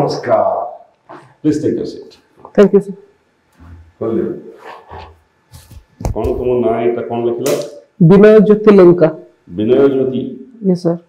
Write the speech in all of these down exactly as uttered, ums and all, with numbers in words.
Namaskar. Please take your seat. Thank you, sir. कौन तुम ना এটা কোন লিখলা? বিনয় জ্যোতি লেঙ্কা। বিনয় জ্যোতি। Yes, sir.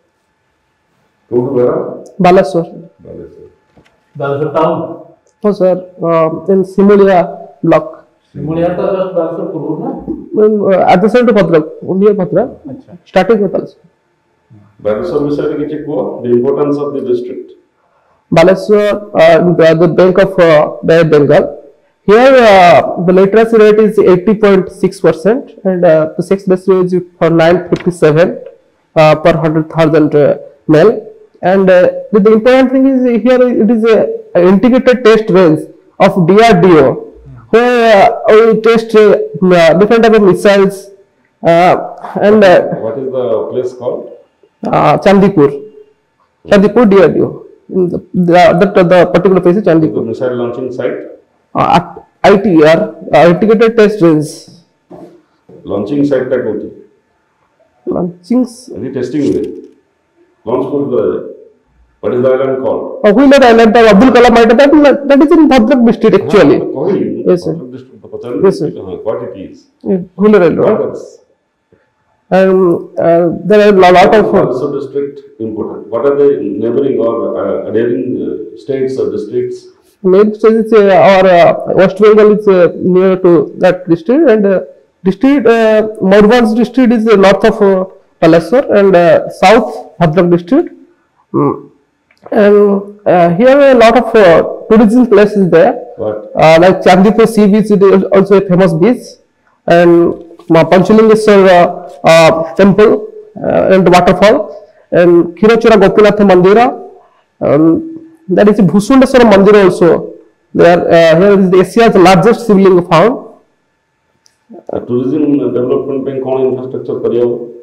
কোন বেরা? Baleshwar. Baleshwar. Baleshwar town? Oh, sir. Uh, in Simulia block. Simulia तो जस्ट बालेश्वर पूर्व ना? Uh, adjacent to Bhadrak, near Bhadrak. अच्छा. Starting with Balaswar. Balaswar विषय किछि को the importance of the district. Balaswar, uh, the, the bank of uh, Bengal. Here, uh, the literacy rate is eighty point six percent, and uh, the sex ratio is for nine fifty-seven uh, per one hundred thousand uh, male. And uh, the, the important thing is here it is a, a integrated test range of D R D O, where uh, we test uh, different type of missiles. Uh, and uh, what is the place called? Uh, Chandipur, Chandipur D R D O. In the, the, the, the particular place is Chandipur. The missile launching site? Uh, I T R, uh, integrated test range. Launching site ta koti? Launching. Any testing with launch koti kara jay. What is the island called? Uh, Wheeler Island, uh, Abdul Kalam Island, that, that is in Bhadrak district actually. Ah, yes, sir. Yes, sir. What it is? Wheeler Island. What else? Um, uh, there are a lot of. Also district important. What are the neighboring or uh, adhering uh, states or districts? Main state is uh, our uh, West Bengal is uh, near to that district, and uh, district uh, Morbans district is uh, north of uh, Balaswar, and uh, south Bhadrak district. Mm. And uh, here a lot of uh, tourism places there. What? Uh, like Chandipur Sea Beach is also a famous beach, and Panchalingeswar uh, uh, temple uh, and waterfall, and Kirachura Gopinath Mandira. Um, that is Bhusundeswara Mandir also. There, uh, here is the Asia's largest shivling found. Uh, tourism development bank on infrastructure kariya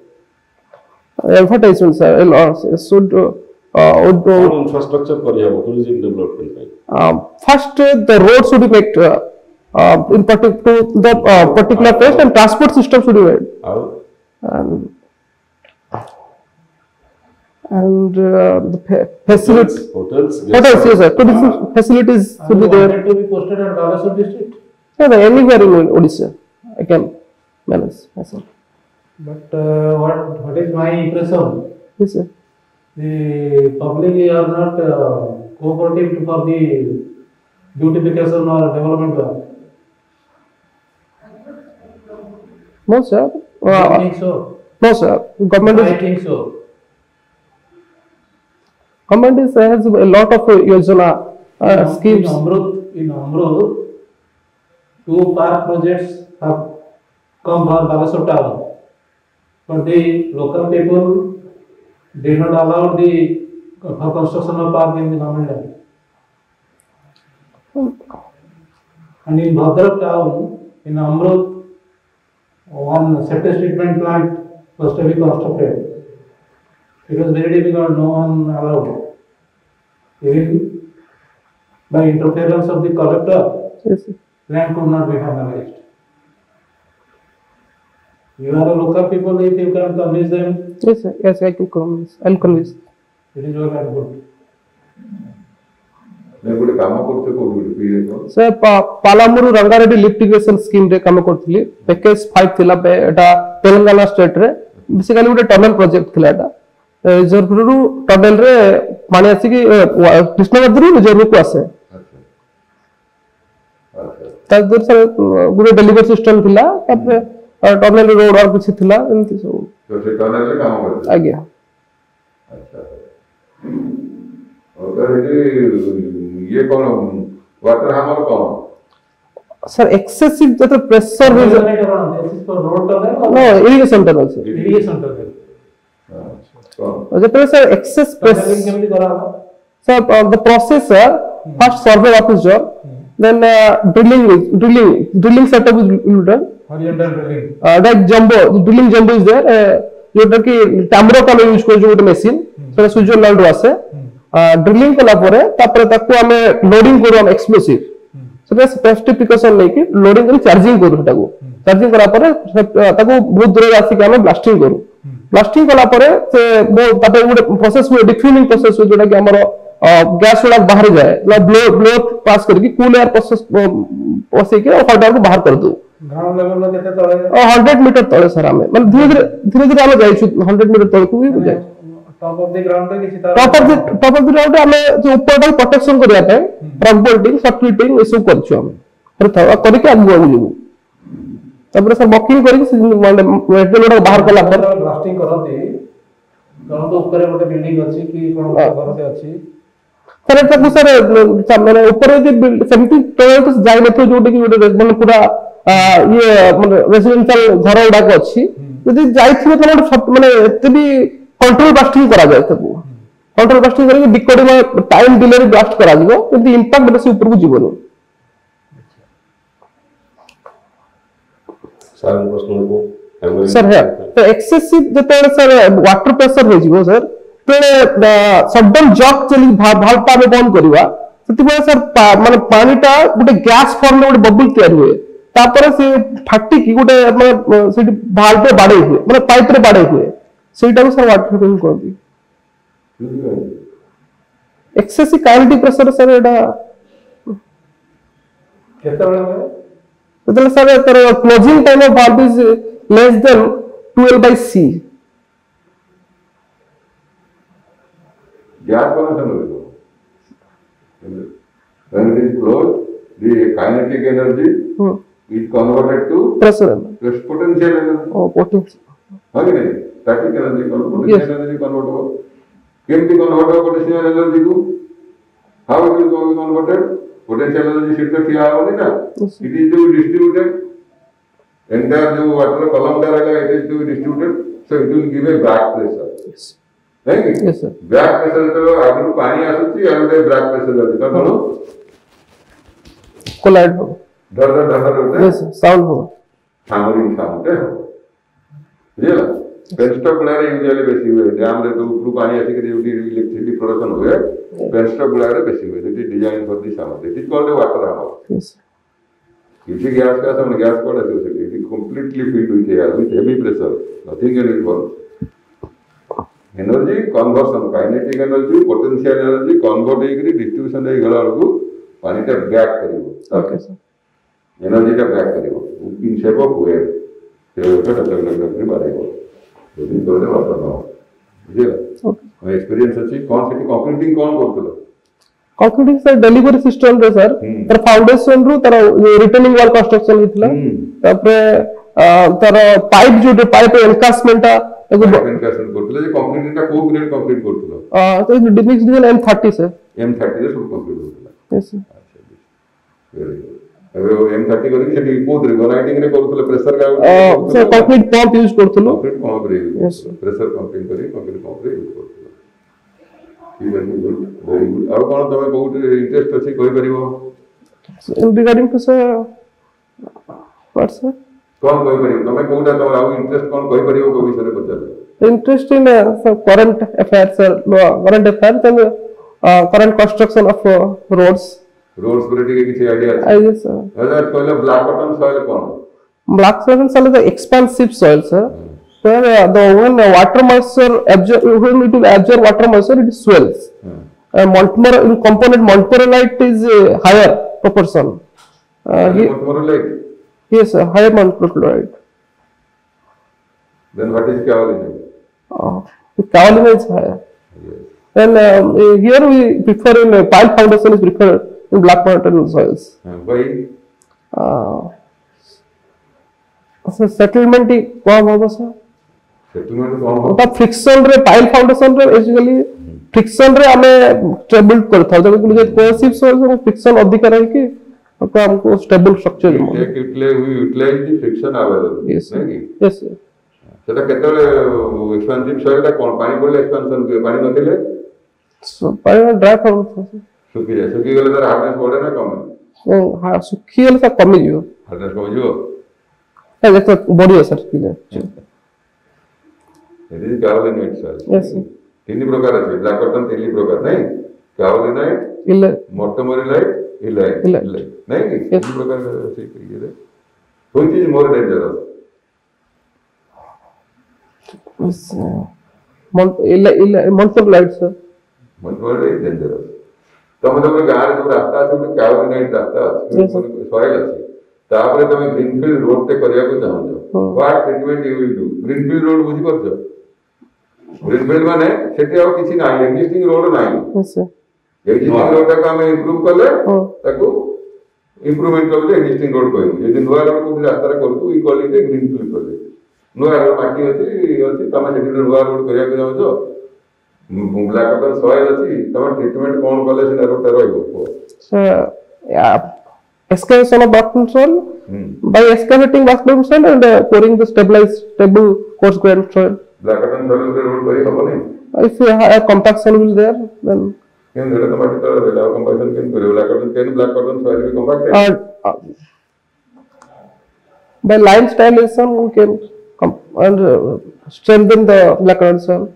Uh, advertisements uh, should uh, uh, would, uh, on infrastructure kariya tourism development bank. uh, first uh, the road should be made uh, uh, in particular to the uh, particular place, and transport system should be made. How? Um, and uh, the fa- facilities. Hotels. Hotels, yes, sir. Tourism facilities should be there. wanted to be posted at Balasur district. Yeah, no, anywhere in Odisha, I can manage myself. But uh, what what is my impression? Yes, sir. The public are not uh, cooperative for the beautification or development work. No, sir. I Uh, think so. no, sir. Government I is, think so. government is, has a lot of uh, yojana uh, in, schemes. In Amrut, in Amrut, two park projects have come for Balasur town, but the local people did not allow the for construction of park in the government land. And in Bhadrak town, in Amrut, one septic treatment plant was to be constructed. It was very difficult, no one allowed. Even by interference of the collector, Yes, sir. land could not be finalized. You are a local people, if you can convince them, Yes, sir. Yes, I can convince. I'll convince. it is well and good. मैं गोटे काम करते को गोटे sir Palamuru Rangareddy lift irrigation scheme रे काम करथली package five थिला पे एटा तेलंगाना स्टेट रे बेसिकली गोटे टनल प्रोजेक्ट थिला एटा रिजर्व रु टनल रे पानी आसी कि कृष्णगढ़ रु रिजर्व को आसे ता दूर सर गोटे डेलीवरी सिस्टम थिला तापर टनल रोड और कुछ थिला एमति सब तो से टनल रे काम करते आज्ञा अच्छा और ये ये कौन वाटर हैमर कौन सर एक्सेसिव जत pressure This no is for road tunnel or irrigation tunnel sir irrigation tunnel? कौन जत सर एक्सेस Tunneling प्रेशर केମିତି କରାହବ? So uh, the process, sir, first survey office job, then uh, drilling, is- drilling, drilling setup is will be done. Horizontal drilling. Uh, that jumbo, the drilling jumbo is there. Uh, जोटा कि टामरो का use कर जो गोटे machine सेटा Switzerland रो आसे drilling कला परे तापर ताको हमें लोडिंग करू हम एक्सप्लोसिव सेटा स्पेसिफिकेशन लेके लोडिंग करी चार्जिंग करू सेटा को चार्जिंग कला परे ताको बहुत दूर आसी के हमें ब्लास्टिंग करू ब्लास्टिंग कला परे से तापर गोटे प्रोसेस हुए डिफ्यूमिंग प्रोसेस हुए जोटा कि हमरो गैस गुड़ा बाहर जाए ब्लो ब्लो पास करके कूल एयर पशे के हॉट एयर को बाहर कर दो ग्राउंड लेवल में कितने तले हंड्रेड मीटर तले सर आम मतलब धीरे धीरे धीरे धीरे आम जाइछु हंड्रेड मीटर तले को भी जाए टॉप ऑफ द ग्राउंड पे किसी तरह top of the top of the ground आम जो ऊपर टाइम प्रोटेक्शन करिया पे ट्रक बोल्टिंग सर्किटिंग ए सब करछु हम फिर था करि के आगु आगु जेबू तब सर बकिंग करि मेटेरियल बाहर कला पर ब्लास्टिंग करती कौन तो ऊपर गोटे बिल्डिंग अछि कि कोन घर से अछि सर एटा सर माने ऊपर जे सेमती तळे तो जाय नथो जोटे कि गोटे माने पूरा ये माने रेसिडेंशियल घर उडा को अछि यदि जाइथिबे त माने एते भी कंट्रोल ब्लास्टिंग करा जाय तबु कंट्रोल ब्लास्टिंग करके बिकोडी में टाइम डिले रे ब्लास्ट करा जिवो किंतु इंपैक्ट बेसी ऊपर को जीवनो सर प्रश्न को सर है तो एक्सेसिव जते सर वाटर प्रेशर हो जीवो सर तो सडन जॉक चली भालटा में बंद करवा सेति सर माने पानीटा गोटे गैस फॉर्म में गोटे बबल तैयार हुए तापर से फाटी की गोटे माने सेठी भाल पे बाडे हुए माने पाइप रे बाडे हुए सेटा को सर वाटर प्रेशर कहती एक्सेसिव काइनेटिक प्रेशर सर एटा केते बळे होय मतलब सर तर closing time of valve is less than twelve by c gas conversion होगा when it is closed the kinetic energy hmm. is converted to pressure press potential energy oh potential है कि नहीं static energy को potential Yes. energy convert हो केमती convert हो potential energy को how it will be converted potential energy sheet पे क्या होगा ना Yes. it is to be distributed entire जो water column का रहेगा it is to be distributed so it will give a back pressure yes नहीं कि yes sir बैक प्रेशर तो आगु पानी आसुची आगु बैक प्रेशर जाती तो कौन collide हो डर डर डर डर होता है yes sound हो हैमरिंग साउंड है बुझिला पेनस्टॉक गुलारे यूजुअली बेसी हुए डैम रे तो ऊपर पानी आसी के यूटी इलेक्ट्रिसिटी प्रोडक्शन हुए पेनस्टॉक गुलारे बेसी हुए this design for this sound this is called a water hammer yes किसी गैस का sound gas called as it is completely filled with air with heavy pressure nothing can involve energy conversion kinetic energy potential energy convert होइकरी distribution हे गला को पानी टा back करिवो okay sir energy टा बैक करिवो इन शेप ऑफ वेव से ओटा टक लग लग के बारेगो यदि तोरे वाटर ना बुझिला okay एक्सपीरियंस अछि कौन सिटी कंक्रीटिंग कौन करतलो कंक्रीटिंग सर डिलीवरी सिस्टम रे सर तर फाउंडेशन रु तर रिटर्निंग वॉल कंस्ट्रक्शन हितला तापरे तर पाइप जो पाइप एनकास्टमेंट एगो एनकास्टमेंट करतलो जे कंक्रीटिंग टा को ग्रेड कंक्रीट करतलो आ तो the mix design M thirty sir M thirty रे सब कंक्रीट करतलो यस सर वेरी गुड अबे एम थर्टी करके सेठी कोदरे ग्राइंडिंग रे करतलो प्रेशर का सर कंक्रीट पंप यूज करतलो कंक्रीट पंप रे Yes, sir. प्रेशर पंपिंग करी कंक्रीट पंप रे यूज करतलो वेरी गुड वेरी गुड और कोन तमे बहुत इंटरेस्ट अछि कहि परिबो in regarding to sir what sir कोन कहि परिबो तमे कोटा तमरा आउ इंटरेस्ट कोन कहि परिबो को विषय रे पचारे interest in uh, sir, current affairs sir no, current affairs and uh, current construction of uh, roads roads पर टिके किछि आईडिया I अछि guess sir अगर कहले ब्लैक बटन सॉइल कोन black soil soil is an expansive soil sir where uh, the when uh, water moisture absorb when it will absorb water moisture it swells uh, Montmorillonite in component Montmorillonite is uh, higher proportion uh, he, more like yes sir, higher Montmorillonite then what is kaolin uh, the kaolin is higher and um, uh, here we prefer in uh, pile foundation is preferred in black mountain soils हां भाई uh, so settlement ही कौन होगा sir settlement कोन हो ओटा friction रे pile foundation रे basically friction रे हमें स्टेबल करथा जब कि कोहेसिव सोइल में फ्रिक्शन अधिक रहे कि तो हमको stable structure take utilize we utilize the friction available yes नहीं यस सेटा केतले एक्सपेंसिव सॉइल ता कोन पानी पड़ले एक्सपेंशन के पानी नथिले सो पाइल ड्राई फॉर्म सुखी जाय सुखी गेले तार हार्डनेस बढ़े ना कम हां सुखी गेले सर कमी जियो हार्डनेस कम जियो ए देखो बॉडी है सर किले it is kaolinite soil yes तीन प्रकार আছে ব্ল্যাক কটন তিন প্রকার নাই কাওলিনাইট इले মর্টমরিলাইট ইলাইট Illite. নাই কি তিন প্রকার আছে ইয়ে কোন चीज मोर डेंजरस इस मॉन्ट इले इले मॉन्टमोरिलाइट सर मर्टमरिलाइट डेंजरस तुम जो गाँव जो रास्ता अच्छे गोटे क्यावरी नाइट रास्ता अच्छे सॉइल अच्छे तापर तुम ग्रीनफील्ड रोड टे करने को चाहो what treatment you will do greenfield road बुझी पारछ ग्रीनफील्ड माने सेठी आ किछि नाही एक्जिस्टिंग रोड नाही एक्जिस्टिंग रोड टा हम इंप्रूव करले ताको इंप्रूवमेंट करले एक्जिस्टिंग रोड कहू यदि नुआ रोड को रास्ता रे करतु ई क्वालिटी ग्रीनफील्ड करले नुआ रोड माटी अछि अछि तमे सेठी नुआ रोड करिया को जाउ छ ब्लैक कटन सॉइल अछि तमे ट्रीटमेंट कोन करले से रोड टा रहइबो sir excavation of bottom soil hmm. by excavating bottom soil and uh, pouring the stabilized stable coarse grained soil. Black cotton soil is road very common. If you have a compaction will there, then. Can there the matter of compaction can be black cotton can black cotton soil be compacted? Uh, uh, by line stylization we can com and uh, strengthen the black cotton soil.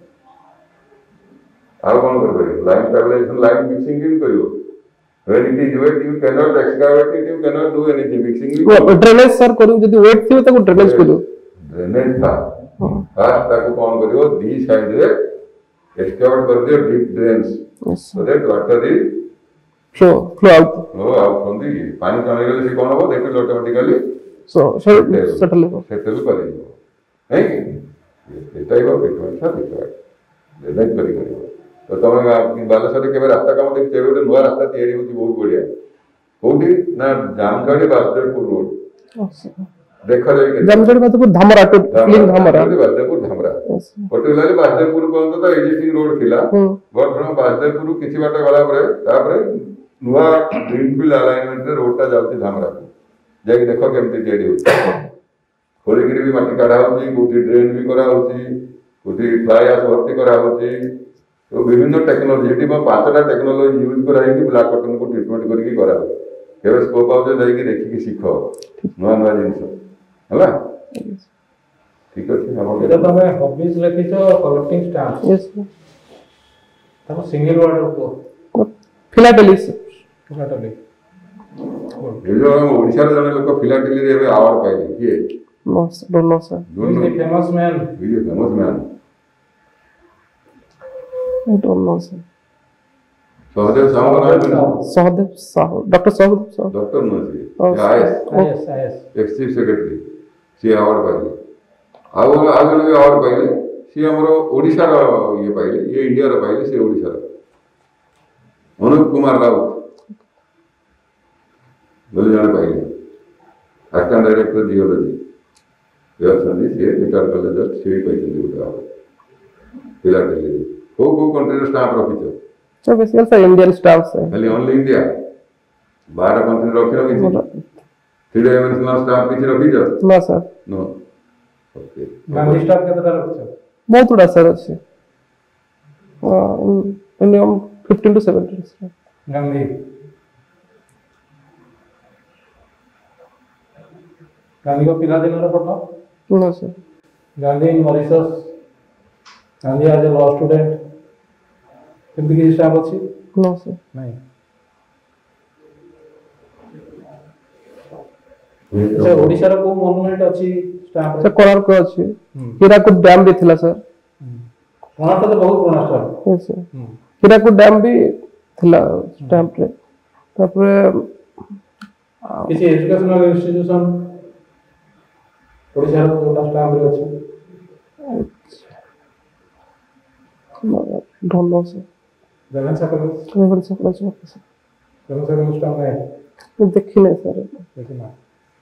How can we do line stabilization, line mixing can do? When it is wet, you cannot excavate it, you cannot do anything. Mixing it. Well, drainage sir करूँ यदि wet थी तो drainage करूँ. Drainage था. हाँ ताकि कौन करियो दी साइड रे excavate कर दियो deep drains. So that water is flow flow out. Flow out from the पानी कम होने से कौन होगा? That will automatically. So settle settle हो. Settle करेंगे. है कि? ये टाइप ऑफ ट्रीटमेंट था दिखाया. drainage करी करी. तो तुम बालेश्वर के रास्ता कम देखते गोटे नुआ रास्ता तैयारी होती बहुत बढ़िया कौटी ना जामझड़ी बासदेवपुर रोड देख जाए Jamjhari Basudevpur Dhamra to filling Dhamra Basudevpur Dhamra particularly Basudevpur पर्यंत तो एक्जिस्टिंग रोड थिला बट बासदेवपुर किछि बाट गला परे तापरे नुआ ग्रीनफील्ड अलाइनमेंट रे रोडटा जाउती धामरा जाई देखो केमती तैयारी होती खोलिगिरी भी माटी काढा होती कोठी ड्रेन भी करा होती कोठी फ्लाई आस भर्ती करा होती तो विभिन्न टेक्नोलॉजी एटी में पांचटा टेक्नोलॉजी यूज कराई कि ब्लैक कॉटन को ट्रीटमेंट करके करा केवल स्कोप आउट जाई कि देखि कि सीखो नवा नवा जिंस हला ठीक अछि हम एटा तमे हॉबीज लिखिछो कलेक्टिंग स्टैम्प्स यस तमे सिंगल वर्ड को फिलाटेलिस फिलाटेली ये जो हम ओडिसा रे जने लोक फिलाटेली रे अवार्ड पाइले किए no don't know sir he is famous man he is famous man I don't know, sir. Sahadev Sahu का नाम सहदेव साहू डॉक्टर सहदेव साहू डॉक्टर नसी Oh, IAS IAS IAS ex chief secretary सी अवार्ड पाइले आउ आउ जने अवार्ड पाइले सी हमरो ओडिसा रो ये पाइले ये इंडिया रो पाइले सी ओडिसा रो अनुप कुमार राउत बोले जाने पाइले असिस्टेंट डायरेक्टर जियोलॉजी ये संदी सी रिटायर कॉलेज सी पाइले गुटा पिला दिल्ली को को कंट्री स्टाफ रखिछो sir basically sir Indian stamp sir खाली ओनली इंडिया बारह कंट्री रखि रखिछो थ्री डायमेंशनल स्टाफ किछ रखिछो ना sir no okay Gandhi stamp केतरा रखिछो बहुत बड़ा सर अछि minimum fifteen to seventeen sir Gandhi Gandhi को पिला दिन रो photo no sir Gandhi in Mauritius Gandhi as a law student किंतु की स्टाफ अछि नो सर नहीं अच्छा ओडिसा रो को मोनुमेंट अछि स्टाफ सर कोणार्क अछि हीराकुद डैम भी थिला सर कोणार्क तो बहुत पुराना stamp yes sir Hirakud dam भी थिला स्टैम्प रे तापरे किसी एजुकेशनल इंस्टीट्यूशन ओडिसा रो कोटा स्टाफ रे अछि don't know sir जगन सकल लेवल से प्लस हो सर जगन सकल स्टाफ है ये देखी नहीं सर देखना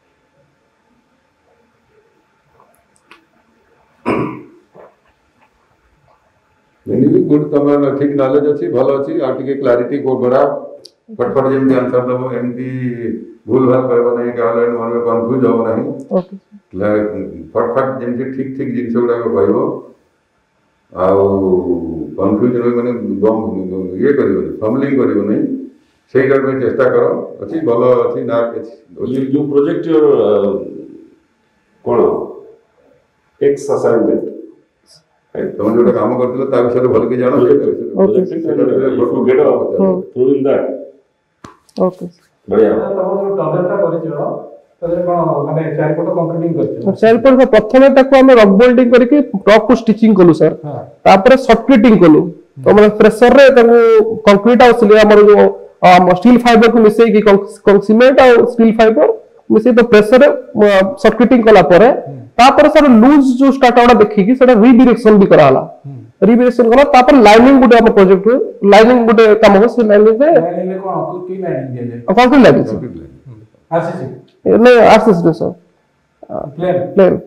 मेनी भी गुड तमर ठीक नॉलेज अछि भलो अछि आ टिके क्लैरिटी को बड़ा फटफट जेमती आंसर दबो एमती भूल भाल कहबो नहीं कि ऑनलाइन मन में कंफ्यूज हो नहीं ओके फटफट जेमती ठीक ठीक जिंस गुडा को कहबो आउ कंफ्यूजन होई माने गम ये करियो फमलिंग करियो नहीं सेही कर में चेष्टा करो अछि भलो अछि ना You, you project your uh, कौन एक्स असाइनमेंट तुम जो काम करथिलो ता विषय भल के जानो projecting and uh, if you get a through in that okay बढ़िया तमरो टॉलरेट करियो तदरे कोन माने चारि फोटो कंक्रीटिंग करछो चारि पर प्रथमे ताको हम रॉक बोल्डिंग करके टॉप को स्टिचिंग कलु सर तापर सॉफ्टवेटिंग कलु तो माने प्रेशर रे ताको कंक्रीट आउसली हमर जो स्टील फाइबर को मिसे कि सीमेंट और स्टील फाइबर मिसे तो प्रेशर सर्किटिंग कला परे तापर सर लूज जो स्टार्ट आउट देखि कि सेटा रीडायरेक्शन भी कराला रीडायरेक्शन कला तापर लाइनिंग गुटे हम प्रोजेक्ट लाइनिंग गुटे काम हो से लाइनिंग में लाइनिंग में कोन की लाइनिंग दिया जाए कौन सी लाइनिंग आरसीसी नहीं आरसीसी सर प्लेन प्लेन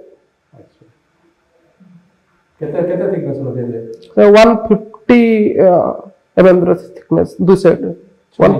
केते केते थिकनेस रो दिया जाए सर one fifty एमएम रो थिकनेस दो साइड वन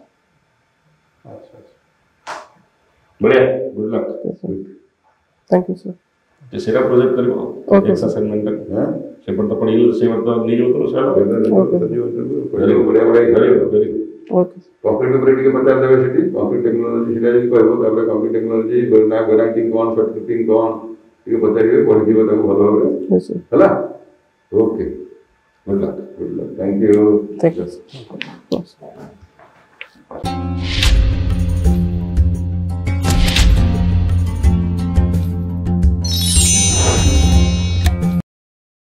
बढ़िया good luck thank you sir ଯେ ସେଇଟା ପ୍ରୋଜେକ୍ଟ କରିବ Okay, ଏକ୍ସ ଆସାଇନମେଣ୍ଟ ସେପଟ ତ ପଡ଼ିଗଲେ ସେପଟ ତ ନେଇଯାଉଥିବ ସେଇଟା ବଢିଆ ବଢିଆ very very good okay computer ଉପରେ ଟିକେ ପଚାରି ଦେବେ ସେଠି କମ୍ପ୍ୟୁଟର ଟେକ୍ନୋଲୋଜି ସେଟା ଯଦି କହିବ ତାପରେ କମ୍ପ୍ୟୁଟର ଟେକ୍ନୋଲୋଜି ନା ଗ୍ରାଇଣ୍ଡିଂ କ'ଣ ସର୍କିଟିଂ କ'ଣ ଟିକେ ପଚାରିବେ ପଢିଯିବ ତାକୁ ଭଲ ଭାବରେ यस सर ହେଲା okay good luck good luck thank you thank you